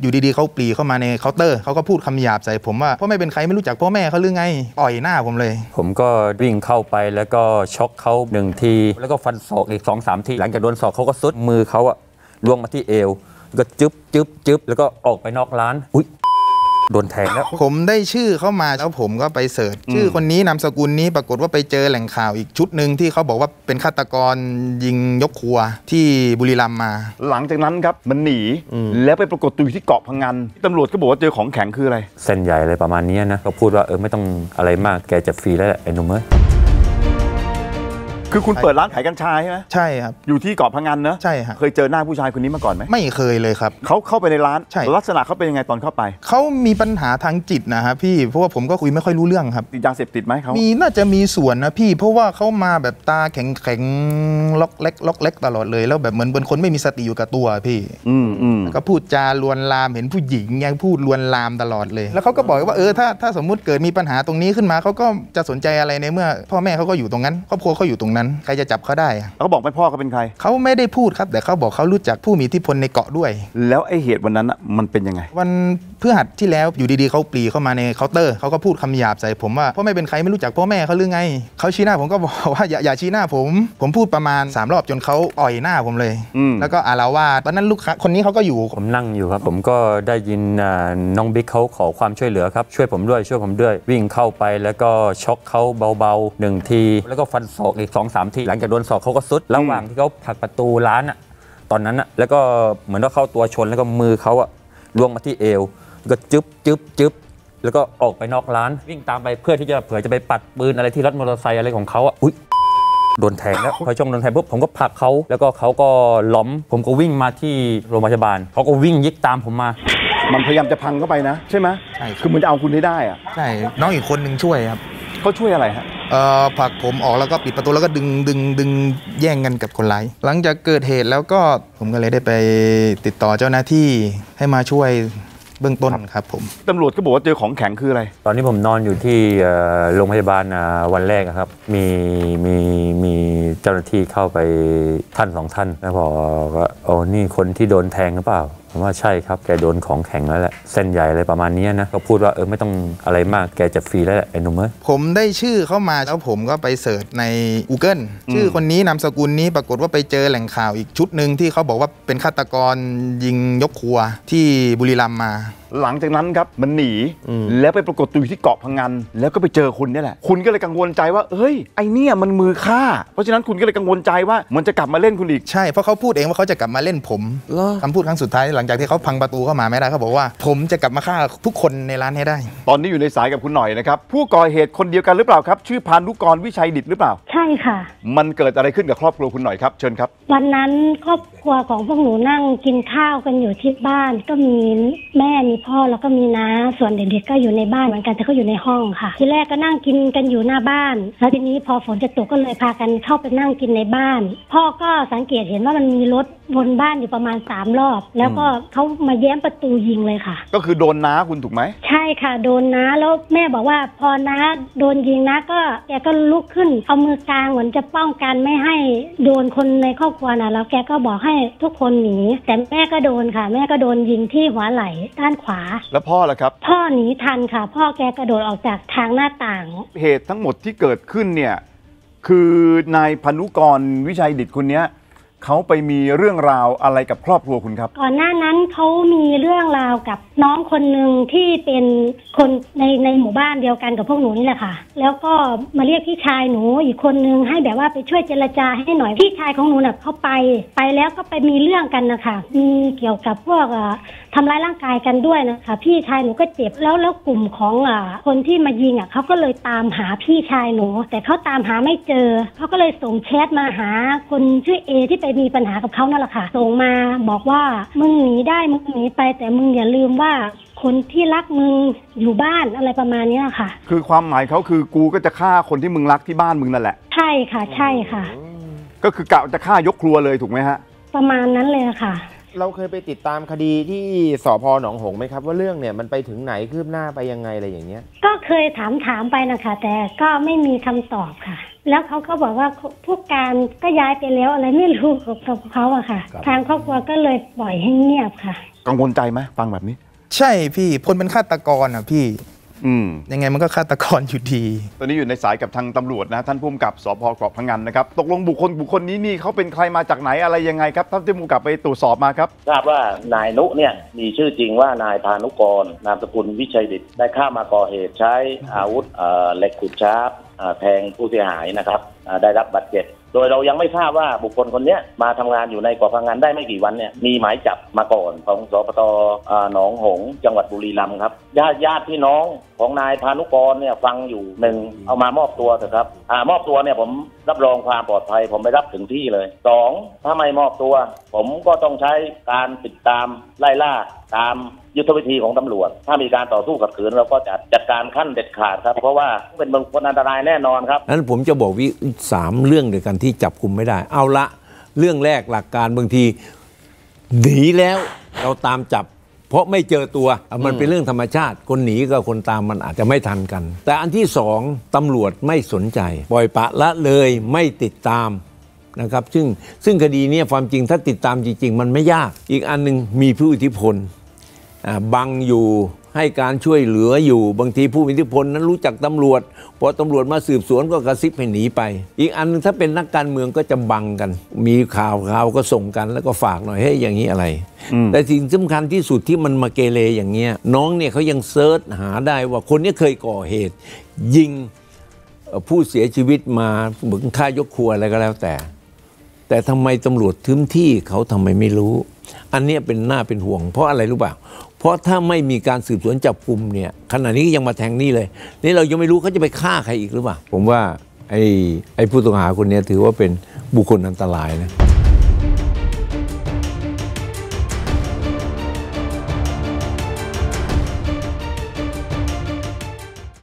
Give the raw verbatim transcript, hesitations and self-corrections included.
อยู่ดีๆเขาปรีเข้ามาในเคาน์เตอร์เขาก็พูดคำหยาบใส่ผมว่าพ่อแม่เป็นใครไม่รู้จักพ่อแม่เขาหรือไงอ่อยหน้าผมเลยผมก็วิ่งเข้าไปแล้วก็ช็อกเขาหนึ่งทีแล้วก็ฟันศอกอีกสองสามทีหลังจากโดนศอกเขาก็ซุดมือเขาอะล่วงมาที่เอวก็จึ๊บจึ๊บจึ๊บแล้วก็ออกไปนอกร้านอุ้ยโดนแทงแล้วผมได้ชื่อเข้ามาแล้วผมก็ไปเสิร์ชชื่อคนนี้นามสกุลนี้ปรากฏว่าไปเจอแหล่งข่าวอีกชุดหนึ่งที่เขาบอกว่าเป็นฆาตกรยิงยกครัวที่บุรีรัมย์มาหลังจากนั้นครับมันหนีแล้วไปปรากฏตัวอยู่ที่เกาะพังงานตำรวจก็บอกว่าเจอของแข็งคืออะไรเส้นใหญ่อะไรประมาณนี้นะเขาพูดว่าเออไม่ต้องอะไรมากแกจะฟรีแล้วไอ้หนุ่มเอ้ยคือคุณเปิดร้านขายกัญชาใช่ไหมใช่ครับอยู่ที่เกาะพังงานเนอะใช่ครับเคยเจอหน้าผู้ชายคนนี้มาก่อนไหมไม่เคยเลยครับเขาเข้าไปในร้านใช่ลักษณะเขาเป็นยังไงตอนเข้าไปเขามีปัญหาทางจิตนะครับพี่เพราะว่าผมก็คุยไม่ค่อยรู้เรื่องครับติดยาเสพติดไหมเขามีน่าจะมีส่วนนะพี่เพราะว่าเขามาแบบตาแข็งแข็งล็อกเล็กล็อกเล็กตลอดเลยแล้วแบบเหมือนเป็นคนไม่มีสติอยู่กับตัวพี่อืมอืมก็พูดจาลวนลามเห็นผู้หญิงยังพูดลวนลามตลอดเลยแล้วเขาก็บอกว่าเออถ้าถ้าสมมุติเกิดมีปัญหาตรงนี้ขึ้นมาเขาก็จะสนใจอะไรในเมื่อพ่อแม่เขาก็อยู่ตรงนั้นครอบครัวเขาอยู่ตรงนั้นใครจะจับเขาได้เขาบอกไม่พ่อเขาเป็นใครเขาไม่ได้พูดครับแต่เขาบอกเขารู้จักผู้มีอิทธิพลในเกาะด้วยแล้วไอ้เหตุวันนั้นอ่ะมันเป็นยังไงวันพฤหัสที่แล้วอยู่ดีๆเขาปรีเข้ามาในเคาน์เตอร์เขาก็พูดคำหยาบใส่ผมว่าพ่อแม่เป็นใครไม่รู้จักพ่อแม่เขาหรือไงเขาชี้หน้าผมก็บอกว่าอย่าอย่าชี้หน้าผมผมพูดประมาณสามรอบจนเขาอ่อยหน้าผมเลยแล้วก็อาละวาดตอนนั้นลูกค้าคนนี้เขาก็อยู่ผมนั่งอยู่ครับผมก็ได้ยินน้องบิ๊กเขาขอความช่วยเหลือครับช่วยผมด้วยช่วยผมด้วยวิ่งเข้าไปแล้วก็ช็อกเขาเบาๆหนึ่งทีแล้วก็ฟันศอกอีกสองสามทีหลังจากโดนศอกเขาก็ซุดระหว่างที่เขาผลักประตูร้านอะตอนนั้นอะแล้วก็เหมือนว่าเข้าตัวชนแล้วก็มือเขาอะล่วงมาที่เอวก็จึ๊บจึ๊บจึ๊บแล้วก็ออกไปนอกร้านวิ่งตามไปเพื่อที่จะเผื่อจะไปปัดปืนอะไรที่รถมอเตอร์ไซค์อะไรของเขาอะอุ้ยโดนแทงแล้วพอช่วงโดนแทงปุ๊บผมก็ผลักเขาแล้วก็เขาก็ล้มผมก็วิ่งมาที่โรงพยาบาลเขาก็วิ่งยิกตามผมมามันพยายามจะพังเข้าไปนะใช่ไหมใช่คือมันจะเอาคุณให้ได้อะใช่น้องอีกคนหนึ่งช่วยครับเขาช่วยอะไรฮะเอ่อผลักผมออกแล้วก็ปิดประตูแล้วก็ดึงดึงดึงแย่งกันกับคนร้ายหลังจากเกิดเหตุแล้วก็ผมก็เลยได้ไปติดต่อเจ้าหน้าที่ให้มาช่วยเบื้องต้นครับผมตำรวจก็บอกว่าเจอของแข็งคืออะไรตอนนี้ผมนอนอยู่ที่โรงพยาบาลวันแรกครับมีมีมีเจ้าหน้าที่เข้าไปท่านสองท่านแล้วบอกว่าโอ้นี่คนที่โดนแทงหรือเปล่าผมว่าใช่ครับแกโดนของแข็งแล้วแหละเส้นใหญ่อะไรประมาณนี้นะเขาพูดว่าเออไม่ต้องอะไรมากแกจะฟรีแล้วแหละไอ้หนุ่มเอ้ยผมได้ชื่อเข้ามาแล้วผมก็ไปเสิร์ชใน Google ชื่อคนนี้นามสกุลนี้ปรากฏว่าไปเจอแหล่งข่าวอีกชุดหนึ่งที่เขาบอกว่าเป็นฆาตกรยิงยกครัวที่บุรีรัมย์มาหลังจากนั้นครับมันหนีแล้วไปปรากฏตัวอยู่ที่เกาะพังงานแล้วก็ไปเจอคุณนี่แหละคุณก็เลยกังวลใจว่าเฮ้ยไอเนี่ยมันมือฆ่าเพราะฉะนั้นคุณก็เลยกังวลใจว่ามันจะกลับมาเล่นคุณอีกใช่เพราะเขาพูดเองว่าเขาจะกลับมาเล่นผมคำพูดครั้งสุดท้ายหลังจากที่เขาพังประตูเข้ามาไม่ได้เขาบอกว่าผมจะกลับมาฆ่าทุกคนในร้านให้ได้ตอนนี้อยู่ในสายกับคุณหน่อยนะครับผู้ก่อเหตุคนเดียวกันหรือเปล่าครับชื่อพานุกรวิชัยดิษฐ์หรือเปล่าใช่ค่ะมันเกิดอะไรขึ้นกับครอบครัวคุณหน่อยครับเชิญครับวันนั้นครอบครัวของพวกหนูนั่งกินข้าวกันอยู่ที่บ้านก็มีแม่มีพ่อแล้วก็มีน้าส่วนเด็กๆก็อยู่ในบ้านเหมือนกันแต่เขาอยู่ในห้องค่ะทีแรกก็นั่งกินกันอยู่หน้าบ้านแล้วทีนี้พอฝนจะตกก็เลยพากันเข้าไปนั่งกินในบ้านพ่อก็สังเกตเห็นว่ามันมีรถวนบ้านอยู่ประมาณสามรอบแล้วก็เขามาแย้มประตูยิงเลยค่ะก็คือโดนน้าคุณถูกไหมใช่ค่ะโดนน้าแล้วแม่บอกว่าพอน้าโดนยิงน้าก็แกก็ลุกขึ้นเอามือกลางเหมือนจะป้องกันไม่ให้โดนคนในครอบครัวนะแล้วแกก็บอกให้ทุกคนหนีแต่แม่ก็โดนค่ะแม่ก็โดนยิงที่หัวไหล่ด้านขวาแล้วพ่อล่ะครับพ่อหนีทันค่ะพ่อแกกระโดดออกจากทางหน้าต่างเหตุทั้งหมดที่เกิดขึ้นเนี่ยคือนายพานุกรวิชัยดิษฐ์คนนี้เขาไปมีเรื่องราวอะไรกับครอบครัวคุณครับก่อนหน้านั้นเขามีเรื่องราวกับน้องคนหนึ่งที่เป็นคนในในหมู่บ้านเดียวกันกับพวกหนูนี่แหละค่ะแล้วก็มาเรียกพี่ชายหนูอีกคนนึงให้แบบว่าไปช่วยเจรจาให้หน่อยพี่ชายของหนูน่ะเขาไปไปแล้วก็ไปมีเรื่องกันนะคะมีเกี่ยวกับพวกทำร้ายร่างกายกันด้วยนะคะพี่ชายหนูก็เจ็บแล้วแล้วกลุ่มของอ่าคนที่มายิงอ่ะเขาก็เลยตามหาพี่ชายหนูแต่เขาตามหาไม่เจอเขาก็เลยส่งแชทมาหาคนชื่อเอที่ไปมีปัญหากับเขานั่นแหละค่ะส่งมาบอกว่ามึงหนีได้มึงหนีไปแต่มึงอย่าลืมว่าคนที่รักมึงอยู่บ้านอะไรประมาณนี้ค่ะคือความหมายเขาคือกูก็จะฆ่าคนที่มึงรักที่บ้านมึงนั่นแหละใช่ค่ะใช่ค่ะก็คือกะจะฆ่ายกครัวเลยถูกไหมฮะประมาณนั้นเลยค่ะเราเคยไปติดตามคดีที่สภ.หนองหงส์ไหมครับว่าเรื่องเนี่ยมันไปถึงไหนคืบหน้าไปยังไงอะไรอย่างเงี้ยก็เคยถามถามไปนะคะแต่ก็ไม่มีคำตอบค่ะแล้วเขาก็บอกว่าผู้การก็ย้ายไปแล้วอะไรไม่รู้กับเขาอะค่ะทางครอบครัวก็เลยปล่อยให้เงียบค่ะกังวลใจไหมฟังแบบนี้ใช่พี่คนเป็นฆาตกรอ่ะพี่อืมยังไงมันก็ฆาตกรอยู่ดีตอนนี้อยู่ในสายกับทางตำรวจนะท่านผู้กำกับสภ.เกาะพะงันนะครับตกลงบุคคลบุคคลนี้นี่เขาเป็นใครมาจากไหนอะไรยังไงครับท่านผู้กำกับไปตรวจสอบมาครับทราบว่านายนุเนี่ยมีชื่อจริงว่านายพานุกรนามสกุลวิชัยดิษฐ์ได้เข้ามาก่อเหตุใช้อาวุธเหล็กขูดชาร์ปแทงผู้เสียหายนะครับได้รับบาดเจ็บโดยเรายังไม่ทราบว่าบุคคลคนนี้มาทำงานอยู่ในเกาะพะงันได้ไม่กี่วันเนี่ยมีหมายจับมาก่อนของสปต.หนองหงส์จังหวัดบุรีรัมย์ครับญาติญาติพี่น้องของนายพานุกรเนี่ยฟังอยู่หนึ่งเอามามอบตัวเถอะครับอ่ามอบตัวเนี่ยผมรับรองความปลอดภัยผมไปรับถึงที่เลยสองถ้าไม่มอบตัวผมก็ต้องใช้การติดตามไล่ล่าตามยุทธวิธีของตำรวจถ้ามีการต่อสู้ขัดขืนเราก็จะจัดการขั้นเด็ดขาดครับเพราะว่าเป็นบุคคลอันตรายแน่นอนครับนั้นผมจะบอกวิสามเรื่องเดียวกันที่จับกุมไม่ได้เอาละเรื่องแรกหลักการบางทีหนีแล้วเราตามจับเพราะไม่เจอตัวมันเป็นเรื่องธรรมชาติคนหนีกับคนตามมันอาจจะไม่ทันกันแต่อันที่สองตำรวจไม่สนใจปล่อยปละละเลยไม่ติดตามนะครับซึ่งซึ่งคดีนี้ความจริงถ้าติดตามจริงๆมันไม่ยากอีกอันนึงมีผู้อิทธิพลบังอยู่ให้การช่วยเหลืออยู่บางทีผู้มีอิทธิพลนั้นรู้จักตำรวจพอตำรวจมาสืบสวนก็กระซิบให้หนีไปอีกอันนึงถ้าเป็นนักการเมืองก็จะบังกันมีข่าวข่าวก็ส่งกันแล้วก็ฝากหน่อยเฮ้ยอย่างนี้อะไรแต่สิ่งสำคัญที่สุดที่มันมาเกเรอย่างเงี้ยน้องเนี่ยเขายังเซิร์ชหาได้ว่าคนนี้เคยก่อเหตุยิงผู้เสียชีวิตมาเหมือนฆ่ายกครัวอะไรก็แล้วแต่แต่ทำไมตำรวจทึ้มที่เขาทำไมไม่รู้อันนี้เป็นหน้าเป็นห่วงเพราะอะไรรู้ป่ะเพราะถ้าไม่มีการสืบสวนจับกุมเนี่ยขณะนี้ยังมาแทงนี่เลยนี่เรายังไม่รู้เขาจะไปฆ่าใครอีกหรือเปล่าผมว่าไอ้ไอ้ผู้ต้องหาคนนี้ถือว่าเป็นบุคคลอันตรายนะ